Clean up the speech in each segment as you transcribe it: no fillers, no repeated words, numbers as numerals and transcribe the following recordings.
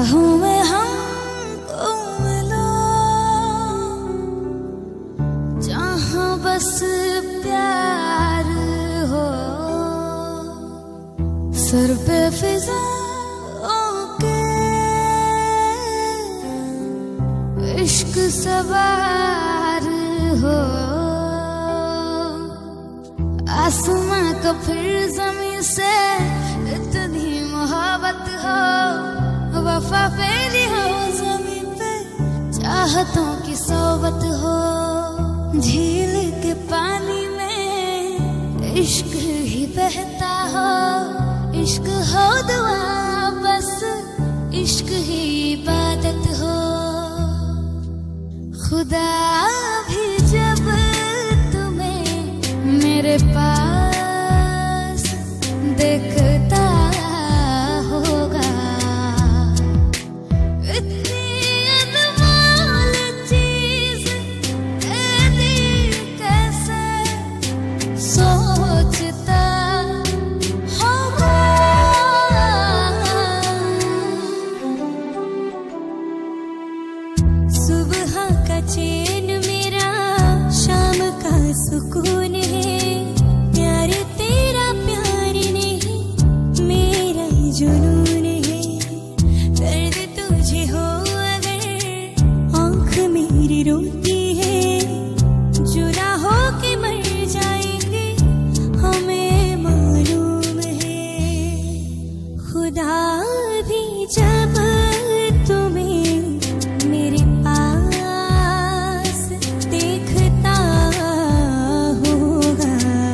राहों में हमको मिलो, जहाँ बस प्यार हो। सर पे फिजाओं के इश्क सवार हो। आसमां का फिर ज़मीन से इतनी मोहब्बत हो। वफा फैली हो ज़मीन पे, चाहतों की सोबत हो। झील के पानी में इश्क ही बहता हो। इश्क हो दुआ, बस इश्क ही इबादत हो। खुदा भी जब तुम्हें मेरे पास देखता होगा, इतनी अनमोल चीज ऐसी कैसे सोचता होगा। सुबह का चैन मेरा, शाम का सुकून है। प्यार तेरा प्यार नहीं, मेरा जुनून है। दर्द तुझे हो अगर आँख मेरी रोती है, जुदा हो के मर जाएंगे हमें मालूम है। खुदा भी जब तुम्हें मेरे पास देखता होगा,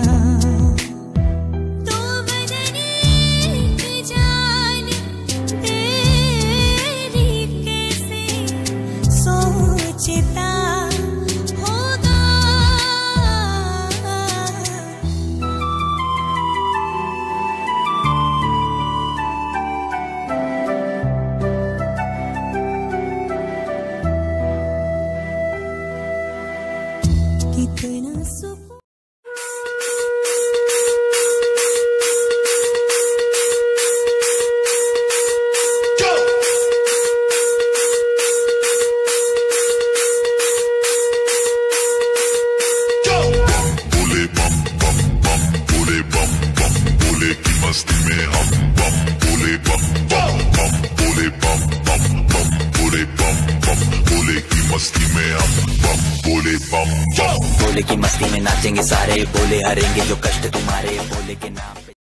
तो बदने की जान तेरी कैसे सोचता होगा। कितना सुकून बोले बम बम बम, बोले बम बम, बोले की मस्ती में हम बम। बोले बम बम बम, बोले बम बम बम, बोले बम बम, बोले की मस्ती में हम बम। बोले बम बम, बोले की मस्ती में नाचेंगे सारे, बोले हरेंगे जो कष्ट तुम्हारे, बोले के नाम पे।